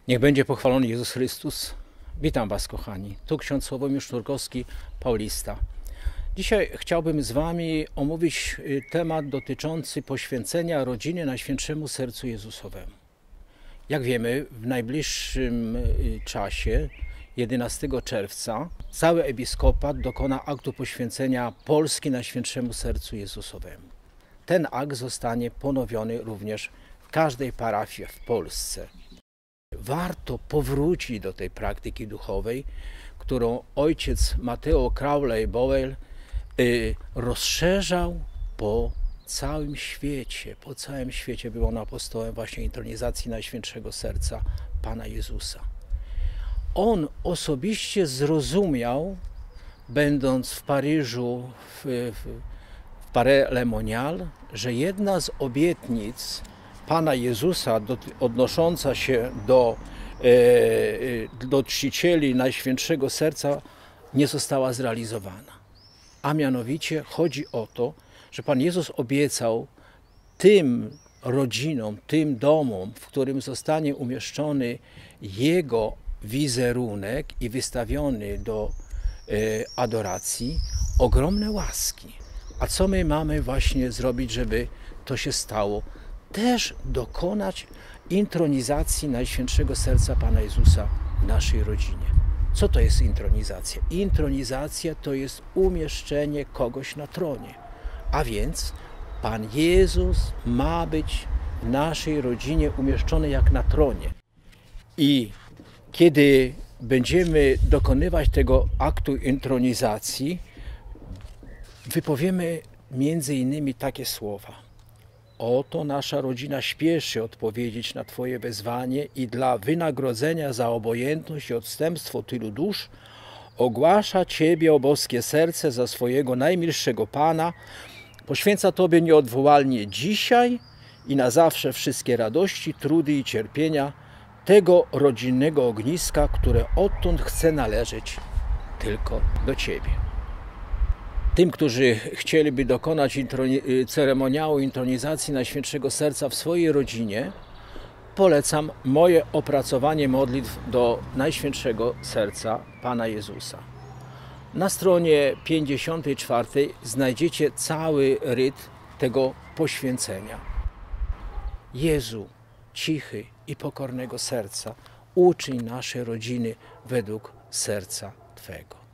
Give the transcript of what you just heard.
Niech będzie pochwalony Jezus Chrystus. Witam Was, kochani. Tu ksiądz Sławomir Sznurkowski, Paulista. Dzisiaj chciałbym z Wami omówić temat dotyczący poświęcenia rodziny Najświętszemu Sercu Jezusowemu. Jak wiemy, w najbliższym czasie, 11 czerwca, cały episkopat dokona aktu poświęcenia Polski Najświętszemu Sercu Jezusowemu. Ten akt zostanie ponowiony również w każdej parafii w Polsce. Warto powrócić do tej praktyki duchowej, którą ojciec Mateo Crowley-Bowell rozszerzał po całym świecie. Po całym świecie był on apostołem właśnie intronizacji Najświętszego Serca Pana Jezusa. On osobiście zrozumiał, będąc w Paryżu, w Paray-le-Monial, że jedna z obietnic Pana Jezusa odnosząca się do czcicieli Najświętszego Serca nie została zrealizowana. A mianowicie chodzi o to, że Pan Jezus obiecał tym rodzinom, tym domom, w którym zostanie umieszczony Jego wizerunek i wystawiony do adoracji, ogromne łaski. A co my mamy właśnie zrobić, żeby to się stało? Też dokonać intronizacji Najświętszego Serca Pana Jezusa w naszej rodzinie. Co to jest intronizacja? Intronizacja to jest umieszczenie kogoś na tronie. A więc Pan Jezus ma być w naszej rodzinie umieszczony jak na tronie. I kiedy będziemy dokonywać tego aktu intronizacji, wypowiemy między innymi takie słowa. Oto nasza rodzina śpieszy odpowiedzieć na Twoje wezwanie i dla wynagrodzenia za obojętność i odstępstwo tylu dusz ogłasza Ciebie, o boskie serce, za swojego najmilszego Pana, poświęca Tobie nieodwołalnie dzisiaj i na zawsze wszystkie radości, trudy i cierpienia tego rodzinnego ogniska, które odtąd chce należeć tylko do Ciebie. Tym, którzy chcieliby dokonać ceremoniału intronizacji Najświętszego Serca w swojej rodzinie, polecam moje opracowanie modlitw do Najświętszego Serca Pana Jezusa. Na stronie 54 znajdziecie cały ryt tego poświęcenia. Jezu, cichy i pokornego serca, uczyń nasze rodziny według serca Twego.